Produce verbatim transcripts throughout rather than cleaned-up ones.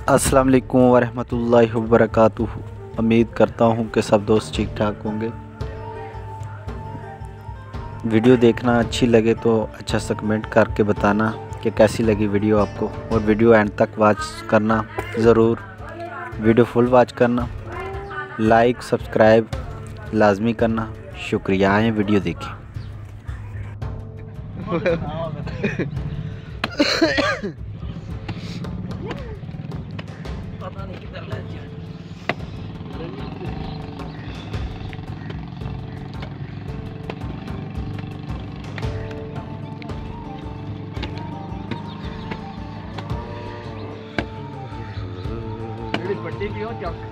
अस्सलाम वालेकुम वरहमतुल्लाहि वबरकातुहू। उम्मीद करता हूँ कि सब दोस्त ठीक ठाक होंगे। वीडियो देखना अच्छी लगे तो अच्छा सा कमेंट करके बताना कि कैसी लगी वीडियो आपको, और वीडियो एंड तक वॉच करना ज़रूर। वीडियो फुल वॉच करना, लाइक सब्सक्राइब लाजमी करना। शुक्रिया। आए वीडियो देखें। पता नहीं किधर ले जाए। बड़ी बड़ी की हो चक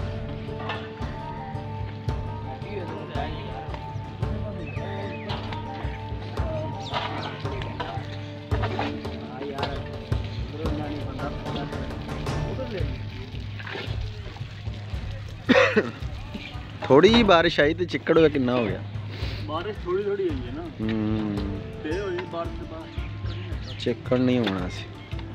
थोड़ी ही बारिश आई तो चिक्कड़ का कितना हो गया। बारिश थोड़ी थोड़ी हुई है ना। हम्म तेज हो गई बारिश के बाद चिक्कड़ नहीं होना सी।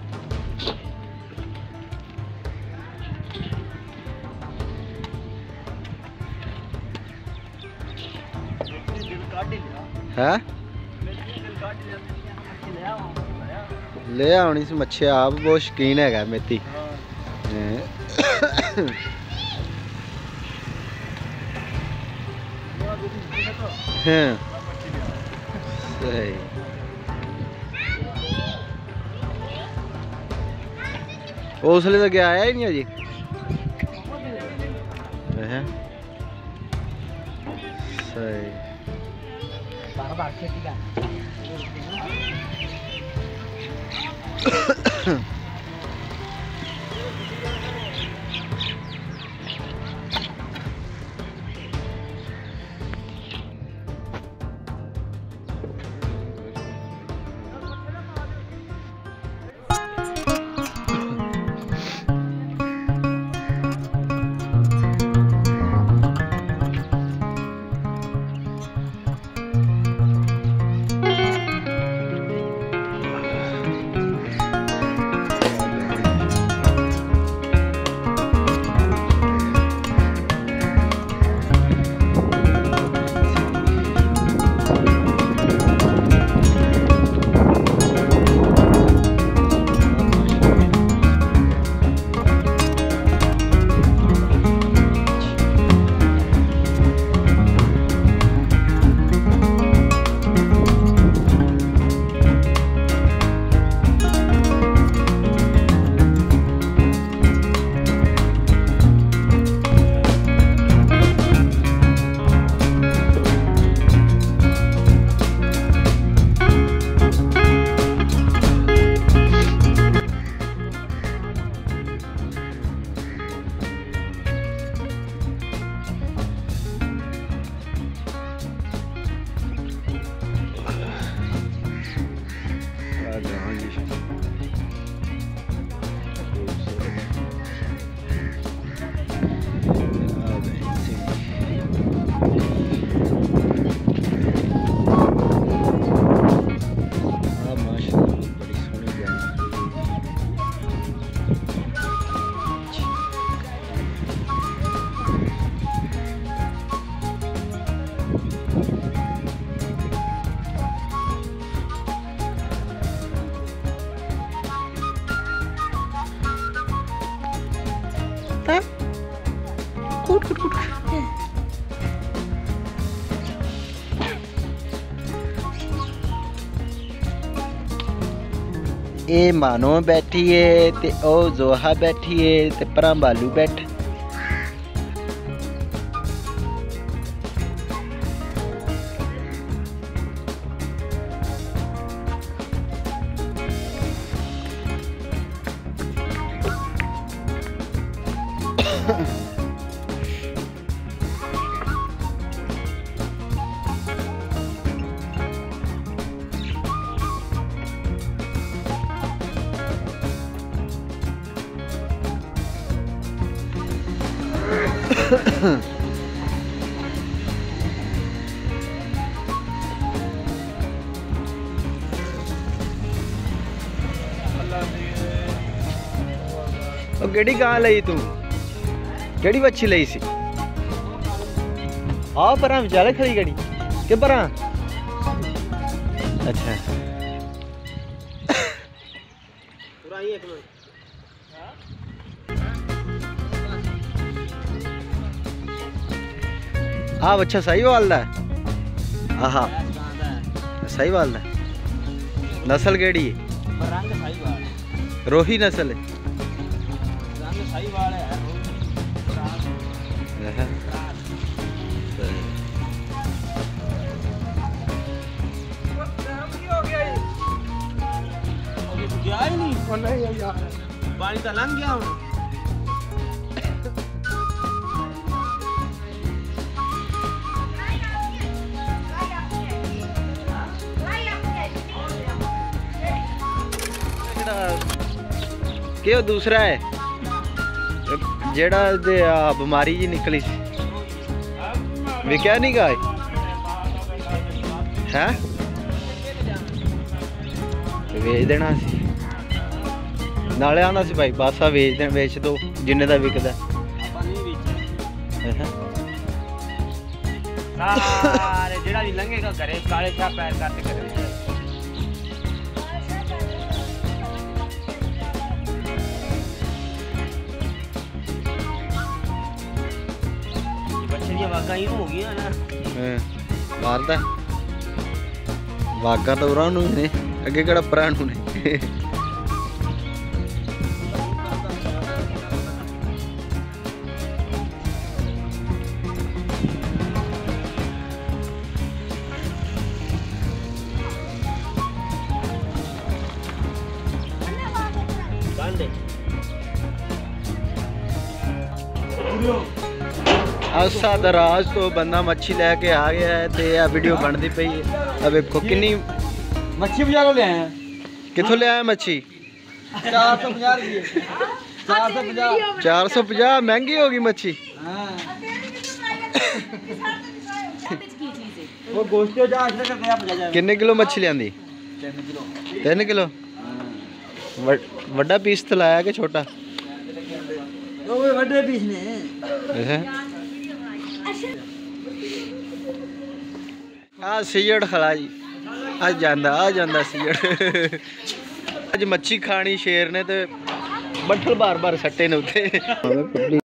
है ले आनी सी मच्छी। आप बहुत शौकीन है मेथी। हाँ सही। उसले तो गया आया ही नहीं अजी। सही। Good, good, good. ए मानो बैठी है ते ओ जोहा बैठी है ते परा बालू बैठ। ਉਹ ਕਿਹੜੀ ਗਾਂ ਲਈ ਤੂੰ ਕਿਹੜੀ ਵੱਛੀ ਲਈ ਸੀ ਆ ਪਰਾਂ ਵਿਚਾਲੇ ਖੜੀ ਗੜੀ ਕਿ ਪਰਾਂ अच्छा हाँ अच्छा सही वाल है हाँ सही वाल है नस्ल केड़ी है रोही नस्ल है गया ही नहीं नहीं यार पानी तो लंघ गया हूं क्यों दूसरा है जेड़ा दे बीमारी जी निकली सी विक्या नहीं गाय है वेच देना सी नाले आंदा सी भाई बस आ वेच दे वेच दो जिन्ने दा विकदा सारे जेड़ा भी लंघेगा करे काले शाह पैर करते करे बच्चे वागा ही हो गया ना मारदा वागा तो उरा नु ने अगे केड़ा परा नु ने आसा दराज तो बंदा मच्छी लैके आ गया है ते आ वीडियो बनती पई है अब देखो कितनी मच्छी बाजारों ले आए हैं किथों ले आया मच्छी चार सौ पचास रुपये चार सौ पचास चार सौ पचास महंगी होगी मच्छी वो गोश्त जा कर गया पचास कितने किलो मच्छी लियांदी तीन किलो तीन किलो वड्डा पीस तो लाया कि छोटा वो बड़े पीस ने आ सीजड़ खला जी आज जांदा आ जांदा सीजड़ अज मच्छी खानी शेर ने ते बट्ठल बार बार सट्टे ने उत्ते